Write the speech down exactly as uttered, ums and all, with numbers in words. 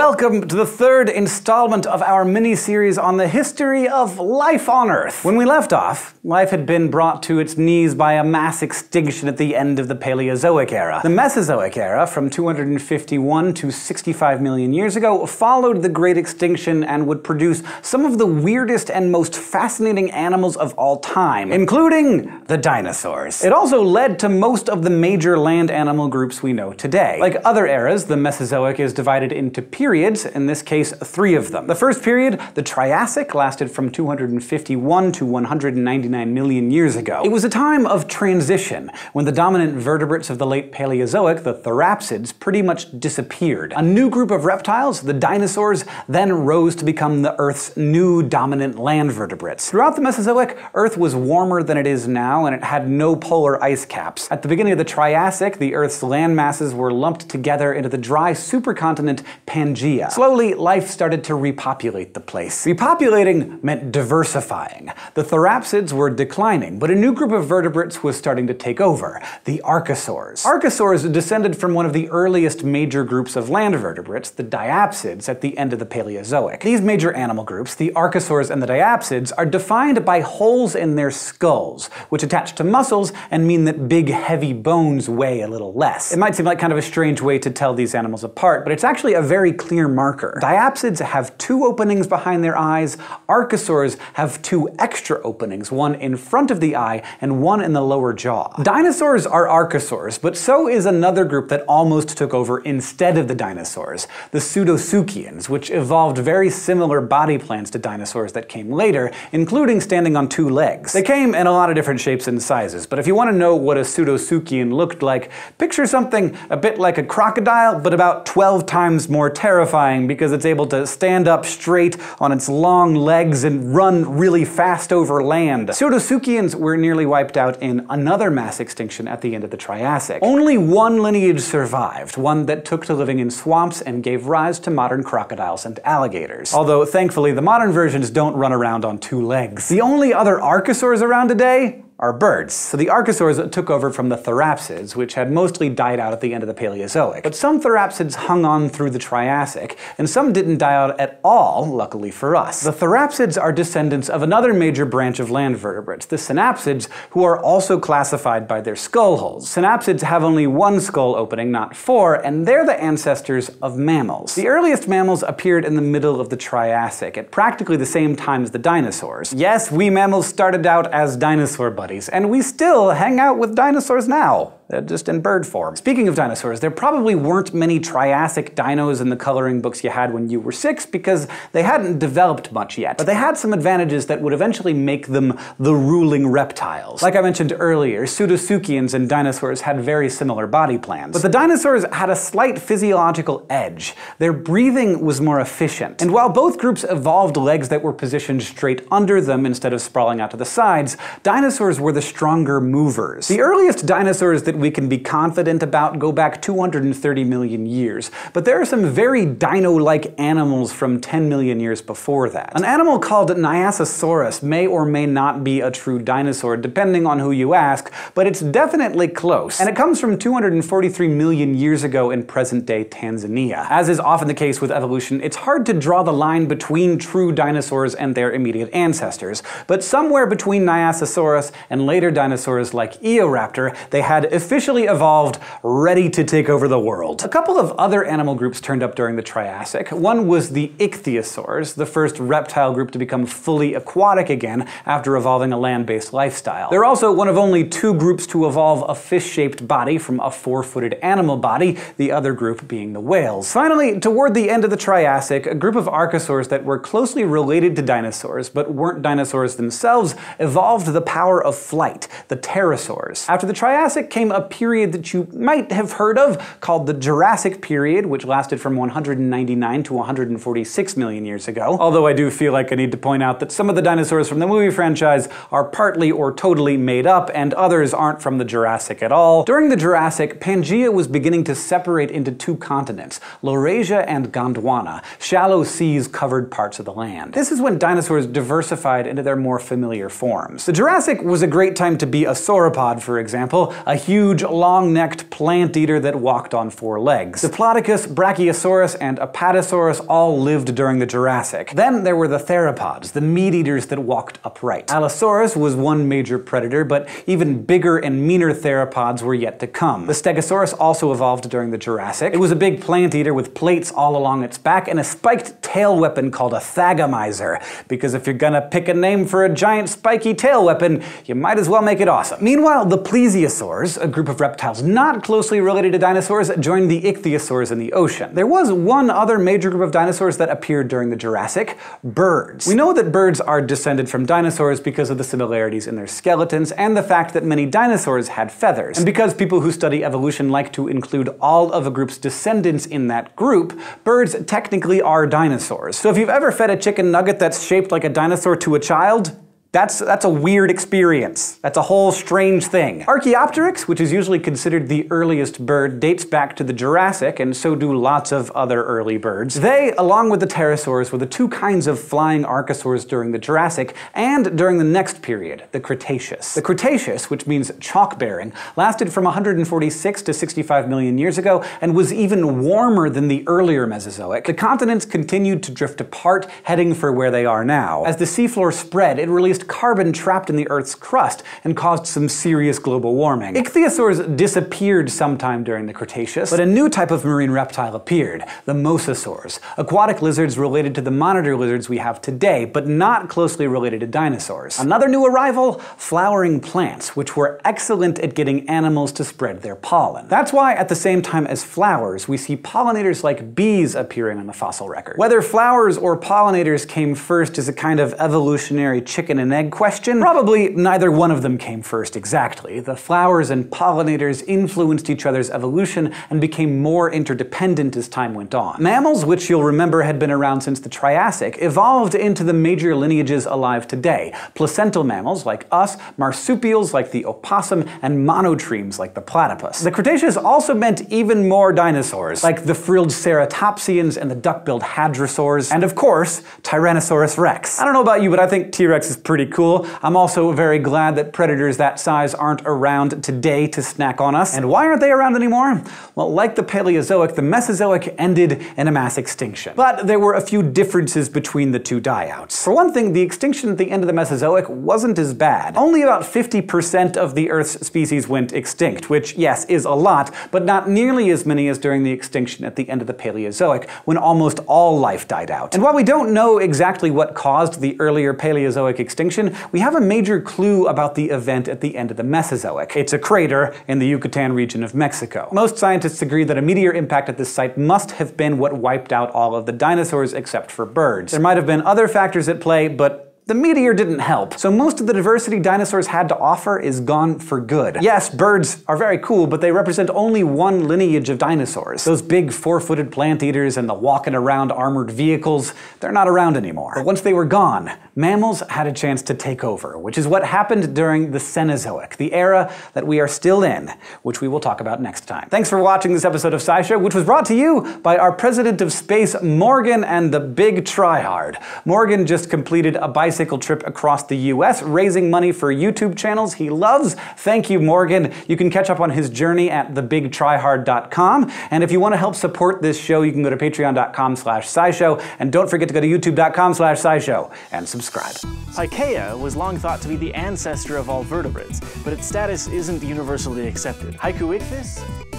Welcome to the third installment of our mini-series on the history of life on Earth. When we left off, life had been brought to its knees by a mass extinction at the end of the Paleozoic era. The Mesozoic era, from two hundred fifty-one to sixty-five million years ago, followed the Great Extinction and would produce some of the weirdest and most fascinating animals of all time, including the dinosaurs. It also led to most of the major land animal groups we know today. Like other eras, the Mesozoic is divided into periods, in this case three of them. The first period, the Triassic, lasted from two hundred fifty-one to one hundred ninety-nine million years ago. It was a time of transition, when the dominant vertebrates of the late Paleozoic, the THERAPSIDS, pretty much disappeared. A new group of reptiles, the dinosaurs, then rose to become the Earth's new dominant land vertebrates. Throughout the Mesozoic, Earth was warmer than it is now, and it had no polar ice caps. At the beginning of the Triassic, the Earth's land masses were lumped together into the dry supercontinent Pangaea. Slowly, life started to repopulate the place. Repopulating meant diversifying. The THERAPSIDS were declining, but a new group of vertebrates was starting to take over, the Archosaurs. Archosaurs descended from one of the earliest major groups of land vertebrates, the diapsids, at the end of the Paleozoic. These major animal groups, the Archosaurs and the diapsids, are defined by holes in their skulls, which attach to muscles and mean that big, heavy bones weigh a little less. It might seem like kind of a strange way to tell these animals apart, but it's actually a very clear marker. Diapsids have two openings behind their eyes. Archosaurs have two extra openings, one in front of the eye and one in the lower jaw. Dinosaurs are archosaurs, but so is another group that almost took over instead of the dinosaurs, the Pseudotsuchians, which evolved very similar body plans to dinosaurs that came later, including standing on two legs. They came in a lot of different shapes and sizes, but if you want to know what a Pseudotsuchian looked like, picture something a bit like a crocodile, but about twelve times more terrifying because it's able to stand up straight on its long legs and run really fast over land. Pseudotsuchians were nearly wiped out in another mass extinction at the end of the Triassic. Only one lineage survived, one that took to living in swamps and gave rise to modern crocodiles and alligators. Although, thankfully, the modern versions don't run around on two legs. The only other archosaurs around today are birds. So the Archosaurs took over from the THERAPSIDS, which had mostly died out at the end of the Paleozoic. But some THERAPSIDS hung on through the Triassic, and some didn't die out at all, luckily for us. The THERAPSIDS are descendants of another major branch of land vertebrates, the Synapsids, who are also classified by their skull holes. Synapsids have only one skull opening, not four, and they're the ancestors of mammals. The earliest mammals appeared in the middle of the Triassic, at practically the same time as the dinosaurs. Yes, we mammals started out as dinosaur buddies, and we still hang out with dinosaurs now. Uh, just in bird form. Speaking of dinosaurs, there probably weren't many Triassic dinos in the coloring books you had when you were six because they hadn't developed much yet, but they had some advantages that would eventually make them the ruling reptiles. Like I mentioned earlier, Pseudotsuchians and dinosaurs had very similar body plans. But the dinosaurs had a slight physiological edge. Their breathing was more efficient. And while both groups evolved legs that were positioned straight under them instead of sprawling out to the sides, dinosaurs were the stronger movers. The earliest dinosaurs that we can be confident about go back two hundred thirty million years, but there are some very dino-like animals from ten million years before that. An animal called Nyasasaurus may or may not be a true dinosaur, depending on who you ask, but it's definitely close, and it comes from two hundred forty-three million years ago in present-day Tanzania. As is often the case with evolution, it's hard to draw the line between true dinosaurs and their immediate ancestors, but somewhere between Nyasasaurus and later dinosaurs like Eoraptor, they had officially evolved, ready to take over the world. A couple of other animal groups turned up during the Triassic. One was the ICHTHYOSAURS, the first reptile group to become fully aquatic again after evolving a land-based lifestyle. They're also one of only two groups to evolve a fish-shaped body from a four-footed animal body, the other group being the whales. Finally, toward the end of the Triassic, a group of archosaurs that were closely related to dinosaurs, but weren't dinosaurs themselves, evolved the power of flight, the pterosaurs. After the Triassic came a period that you might have heard of called the Jurassic period, which lasted from one hundred ninety-nine to one hundred forty-six million years ago. Although I do feel like I need to point out that some of the dinosaurs from the movie franchise are partly or totally made up, and others aren't from the Jurassic at all. During the Jurassic, Pangaea was beginning to separate into two continents, Laurasia and Gondwana. Shallow seas covered parts of the land. This is when dinosaurs diversified into their more familiar forms. The Jurassic was a great time to be a sauropod, for example, a huge huge, long-necked plant eater that walked on four legs. Diplodocus, Brachiosaurus, and Apatosaurus all lived during the Jurassic. Then there were the theropods, the meat-eaters that walked upright. Allosaurus was one major predator, but even bigger and meaner theropods were yet to come. The Stegosaurus also evolved during the Jurassic. It was a big plant eater with plates all along its back and a spiked tail weapon called a thagomizer, because if you're gonna pick a name for a giant spiky tail weapon, you might as well make it awesome. Meanwhile, the plesiosaurs, a group of reptiles not closely related to dinosaurs, joined the ichthyosaurs in the ocean. There was one other major group of dinosaurs that appeared during the Jurassic: birds. We know that birds are descended from dinosaurs because of the similarities in their skeletons and the fact that many dinosaurs had feathers. And because people who study evolution like to include all of a group's descendants in that group, birds technically are dinosaurs. So if you've ever fed a chicken nugget that's shaped like a dinosaur to a child, That's, that's a weird experience. That's a whole strange thing. Archaeopteryx, which is usually considered the earliest bird, dates back to the Jurassic, and so do lots of other early birds. They, along with the pterosaurs, were the two kinds of flying archosaurs during the Jurassic and during the next period, the Cretaceous. The Cretaceous, which means chalk-bearing, lasted from one hundred forty-six to sixty-five million years ago and was even warmer than the earlier Mesozoic. The continents continued to drift apart, heading for where they are now. As the seafloor spread, it released carbon trapped in the Earth's crust and caused some serious global warming. Ichthyosaurs disappeared sometime during the Cretaceous, but a new type of marine reptile appeared, the mosasaurs, aquatic lizards related to the monitor lizards we have today, but not closely related to dinosaurs. Another new arrival? Flowering plants, which were excellent at getting animals to spread their pollen. That's why at the same time as flowers, we see pollinators like bees appearing on the fossil record. Whether flowers or pollinators came first is a kind of evolutionary chicken and egg question. Probably neither one of them came first exactly. The flowers and pollinators influenced each other's evolution and became more interdependent as time went on. Mammals, which you'll remember had been around since the Triassic, evolved into the major lineages alive today. Placental mammals like us, marsupials like the opossum, and monotremes like the platypus. The Cretaceous also meant even more dinosaurs, like the frilled ceratopsians and the duck-billed hadrosaurs, and of course, Tyrannosaurus rex. I don't know about you, but I think T-Rex is pretty cool. I'm also very glad that predators that size aren't around today to snack on us. And why aren't they around anymore? Well, like the Paleozoic, the Mesozoic ended in a mass extinction. But there were a few differences between the two die-outs. For one thing, the extinction at the end of the Mesozoic wasn't as bad. Only about fifty percent of the Earth's species went extinct, which, yes, is a lot, but not nearly as many as during the extinction at the end of the Paleozoic, when almost all life died out. And while we don't know exactly what caused the earlier Paleozoic extinction, we have a major clue about the event at the end of the Mesozoic. It's a crater in the Yucatan region of Mexico. Most scientists agree that a meteor impact at this site must have been what wiped out all of the dinosaurs except for birds. There might have been other factors at play, but the meteor didn't help, so most of the diversity dinosaurs had to offer is gone for good. Yes, birds are very cool, but they represent only one lineage of dinosaurs. Those big four-footed plant eaters and the walking around armored vehicles, they're not around anymore. But once they were gone, mammals had a chance to take over, which is what happened during the Cenozoic, the era that we are still in, which we will talk about next time. Thanks for watching this episode of SciShow, which was brought to you by our President of Space, Morgan, and the Big Tryhard. Morgan just completed a bicycle trip across the U S, raising money for YouTube channels he loves. Thank you, Morgan. You can catch up on his journey at the big tryhard dot com. And if you want to help support this show, you can go to patreon dot com slash scishow. And don't forget to go to youtube dot com slash scishow and subscribe. Archaea was long thought to be the ancestor of all vertebrates, but its status isn't universally accepted. ICHTHYOSAURS?